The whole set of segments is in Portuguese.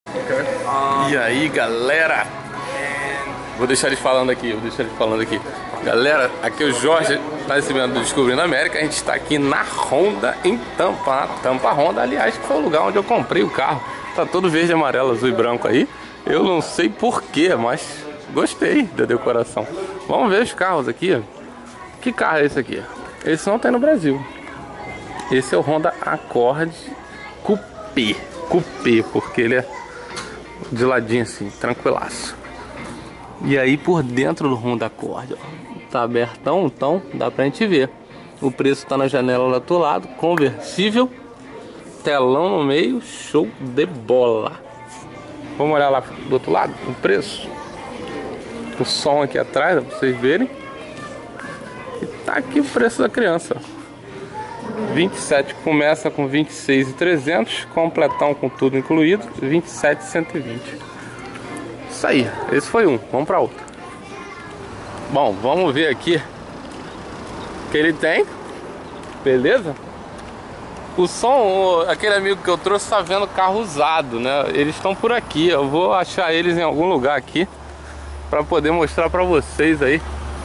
E aí, galera? Vou deixar eles falando aqui, Galera, aqui é o Jorge, nascimento do Descobrindo América. A gente está aqui na Honda, em Tampa. Tampa Honda, aliás, que foi o lugar onde eu comprei o carro. Tá todo verde, amarelo, azul e branco aí. Eu não sei porquê, mas gostei da decoração. Vamos ver os carros aqui. Que carro é esse aqui? Esse não tem no Brasil. Esse é o Honda Accord Coupé. Coupé, porque ele é de ladinho assim, tranquilaço. E aí por dentro do Honda Accord, ó, tá abertão, então dá pra gente ver. O preço tá na janela lá do outro lado, conversível, telão no meio, show de bola. Vamos olhar lá do outro lado, o preço. O som aqui atrás, ó, pra vocês verem. E tá aqui o preço da criança, ó. 27 começa com 26.300, completão com tudo incluído, 27.120. Isso aí, esse foi um, vamos para outro. Bom, vamos ver aqui o que ele tem, beleza? O som, aquele amigo que eu trouxe tá vendo carro usado, né? Eles estão por aqui, eu vou achar eles em algum lugar aqui para poder mostrar para vocês aí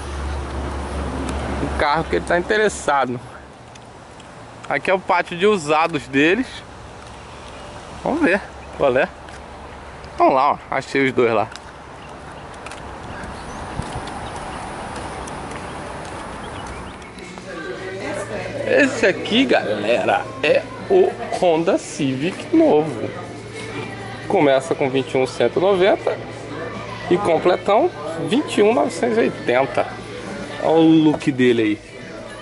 o carro que ele tá interessado. Aqui é o pátio de usados deles. Vamos ver qual é. Vamos lá, ó. Achei os dois lá. Esse aqui, galera, é o Honda Civic novo. Começa com 21.190 e completão 21.980. Olha o look dele aí.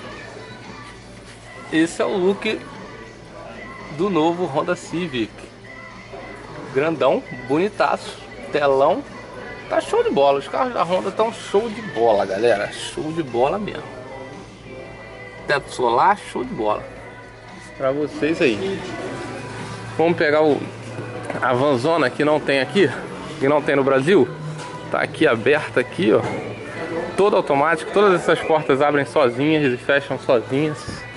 Esse é o look do novo Honda Civic. Grandão, bonitaço, telão. Tá show de bola. Os carros da Honda estão show de bola, galera. Show de bola mesmo. Teto solar, show de bola. Pra vocês aí. Vamos pegar a vanzona que não tem aqui, que não tem no Brasil. Tá aqui aberta aqui, ó. Todo automático. Todas essas portas abrem sozinhas e fecham sozinhas.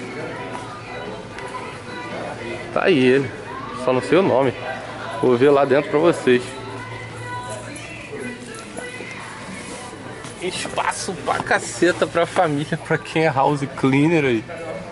Tá aí ele, só não sei o nome. Vou ver lá dentro pra vocês. Espaço pra caceta pra família, pra quem é house cleaner aí.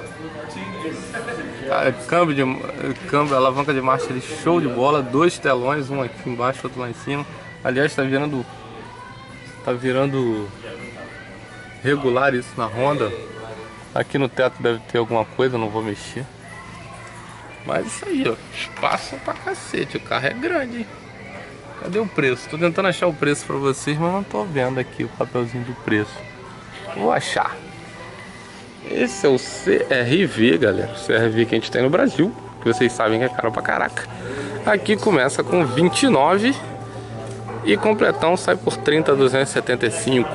Câmbio, alavanca de marcha ali, show de bola. Dois telões, um aqui embaixo, outro lá em cima. Aliás, tá virando regular isso na Honda. Aqui no teto deve ter alguma coisa, não vou mexer. Mas isso aí, ó, espaço pra cacete, o carro é grande, hein? Cadê o preço? Tô tentando achar o preço pra vocês, mas não tô vendo aqui o papelzinho do preço. Vou achar. Esse é o CR-V, galera, o CR-V que a gente tem no Brasil, que vocês sabem que é caro pra caraca. Aqui começa com 29 e completão sai por 30.275.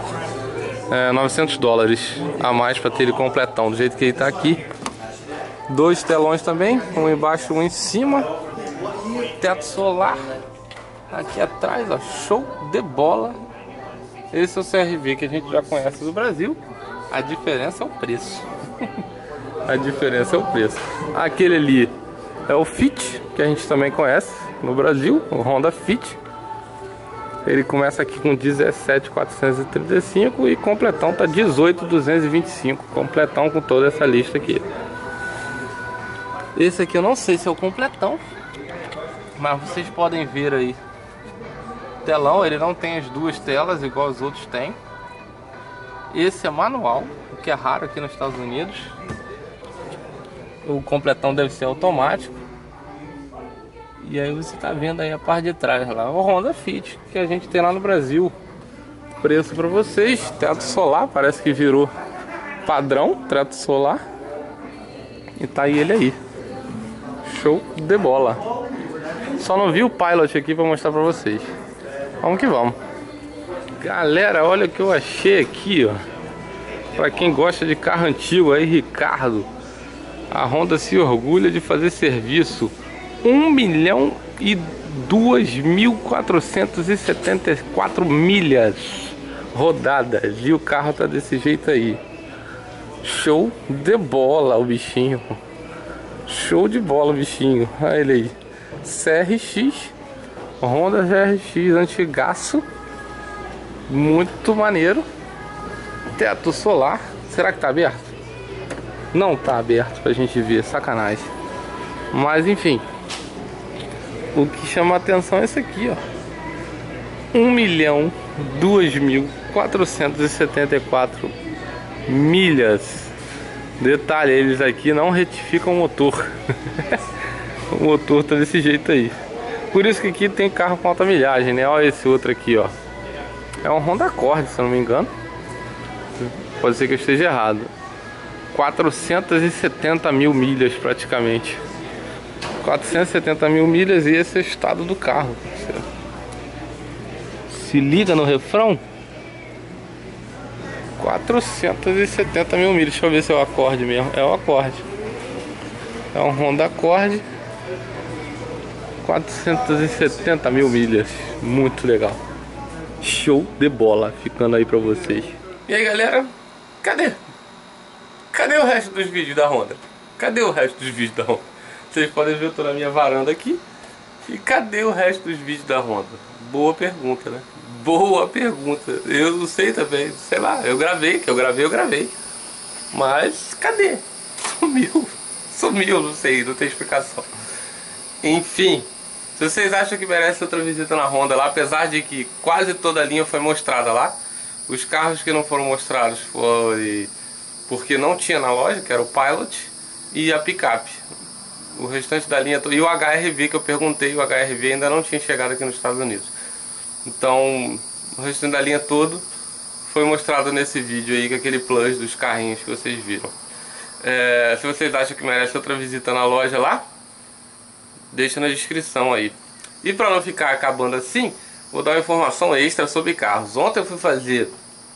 $900 a mais pra ter ele completão, do jeito que ele tá aqui. Dois telões também, um embaixo, um em cima. Teto solar aqui atrás, ó, show de bola. Esse é o CR-V que a gente já conhece do Brasil. A diferença é o preço. A diferença é o preço. Aquele ali é o Fit, que a gente também conhece no Brasil, o Honda Fit. Ele começa aqui com 17.435 e completão tá 18.225. Completão com toda essa lista aqui. Esse aqui eu não sei se é o completão, mas vocês podem ver aí. Telão, ele não tem as duas telas igual os outros têm. Esse é manual, o que é raro aqui nos Estados Unidos. O completão deve ser automático. E aí você tá vendo aí a parte de trás lá, o Honda Fit, que a gente tem lá no Brasil. Preço para vocês, teto solar, parece que virou padrão, teto solar. E tá aí ele aí. Show de bola. Só não vi o Pilot aqui para mostrar para vocês. Vamos que vamos. Galera, olha o que eu achei aqui, ó. Para quem gosta de carro antigo aí, Ricardo. A Honda se orgulha de fazer serviço 1.002.474 milhas rodadas. E o carro tá desse jeito aí. Show de bola o bichinho. Show de bola o bichinho. Olha ele aí. CRX Honda GRX antigaço. Muito maneiro. Teto solar. Será que tá aberto? Não tá aberto pra gente ver, sacanagem. Mas enfim, o que chama a atenção é esse aqui, ó. 1.002.474 milhas. Detalhe, eles aqui não retificam o motor. O motor tá desse jeito aí. Por isso que aqui tem carro com alta milhagem, né? Olha esse outro aqui, ó. É um Honda Accord, se eu não me engano. Pode ser que eu esteja errado. 470 mil milhas praticamente. 470 mil milhas, e esse é o estado do carro. Se liga no refrão. 470 mil milhas. Deixa eu ver se é o Accord mesmo. É o Accord. É um Honda Accord. 470 mil milhas. Muito legal. Show de bola. Ficando aí pra vocês. E aí, galera? Cadê o resto dos vídeos da Honda? Cadê o resto dos vídeos da Honda? Vocês podem ver, eu tô na minha varanda aqui. E cadê o resto dos vídeos da Honda? Boa pergunta, né? Boa pergunta. Eu não sei também, sei lá, eu gravei. Mas cadê? Sumiu, não sei, não tem explicação. Enfim, se vocês acham que merece outra visita na Honda lá, apesar de que quase toda a linha foi mostrada lá, os carros que não foram mostrados foi porque não tinha na loja, que era o Pilot e a picape. O restante da linha, e o HR-V que eu perguntei, o HR-V ainda não tinha chegado aqui nos Estados Unidos. Então, o restante da linha todo foi mostrado nesse vídeo aí, com aquele plus dos carrinhos que vocês viram. Se vocês acham que merece outra visita na loja lá, deixa na descrição aí. E para não ficar acabando assim, vou dar uma informação extra sobre carros. Ontem eu fui fazer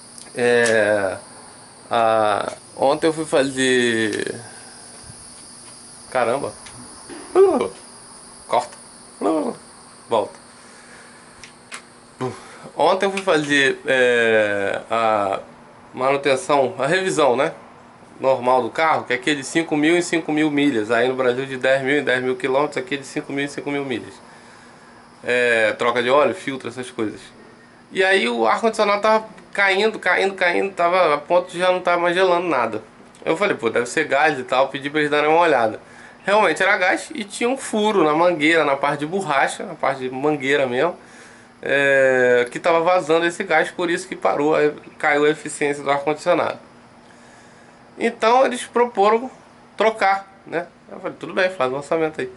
caramba. Corta. Volta. Ontem eu fui fazer a manutenção, a revisão, né? Normal do carro, que é aquele de 5.000 em 5.000 milhas. Aí no Brasil de 10.000 em 10.000 quilômetros, aqui é de 5.000 em 5.000 milhas. Troca de óleo, filtro, essas coisas. E aí o ar-condicionado tava caindo, tava a ponto de já não estar mais gelando nada. Eu falei, pô, deve ser gás e tal, pedi pra eles darem uma olhada. Realmente era gás e tinha um furo na mangueira, na parte de borracha, na parte de mangueira mesmo, que tava vazando esse gás, por isso que parou, caiu a eficiência do ar-condicionado. Então eles proporam trocar, né? Eu falei, tudo bem, faz o orçamento aí.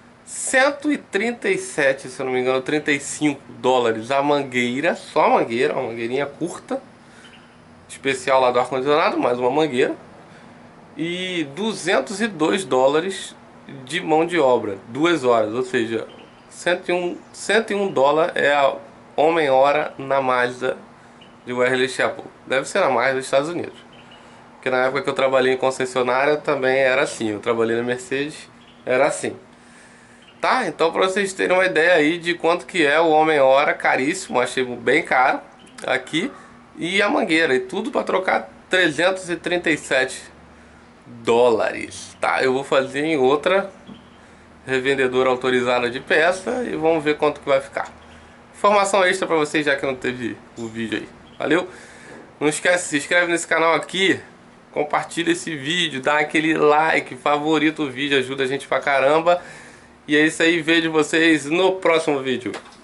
137, se eu não me engano, 35 dólares a mangueira, só a mangueira, uma mangueirinha curta, especial lá do ar-condicionado, mais uma mangueira. E 202 dólares de mão de obra, 2 horas, ou seja, 101 dólares é a homem-hora na Mazda de Wesley Chapel. Deve ser na Mazda dos Estados Unidos, porque na época que eu trabalhei em concessionária também era assim, eu trabalhei na Mercedes, era assim. Tá, então para vocês terem uma ideia aí de quanto que é o homem-hora, caríssimo, achei bem caro aqui. E a mangueira, e tudo para trocar 337 dólares. Tá, eu vou fazer em outra revendedora autorizada de peça e vamos ver quanto que vai ficar. Informação extra para vocês, já que não teve o vídeo aí. Valeu? Não esquece, se inscreve nesse canal aqui, compartilha esse vídeo, dá aquele like, favorita o vídeo, ajuda a gente pra caramba. E é isso aí, vejo vocês no próximo vídeo.